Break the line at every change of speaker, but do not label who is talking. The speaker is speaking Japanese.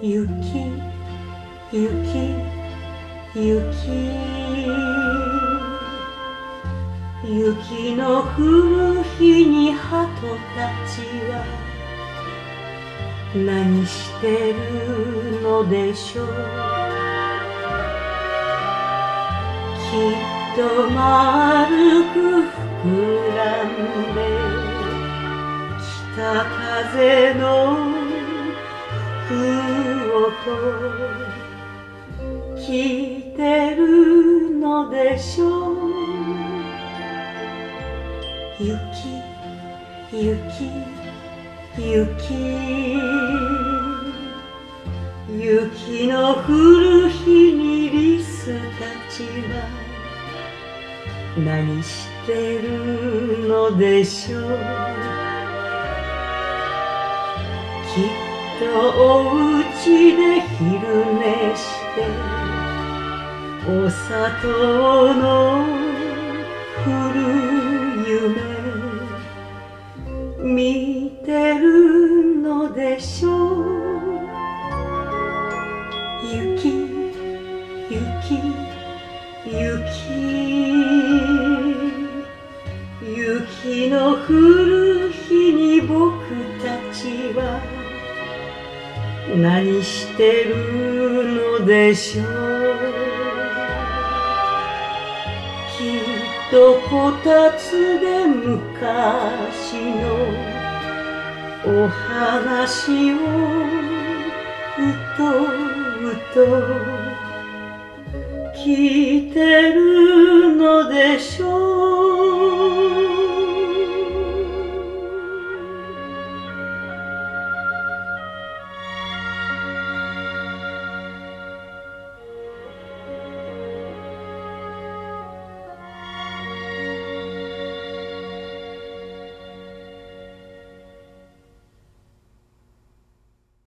雪雪雪雪の降る日に鳩たちは何してるのでしょう。きっと丸く膨らんで北風の吹く音聞いてるのでしょう。雪雪雪雪の降る日にリスたちは何してるのでしょう。きっとお家で昼寝してお砂糖の降る夢見てるのでしょう。雪雪雪雪の降る日に僕たちは何してるのでしょう。きっとこたつで昔のお話をうとうと聞いてるのでしょう。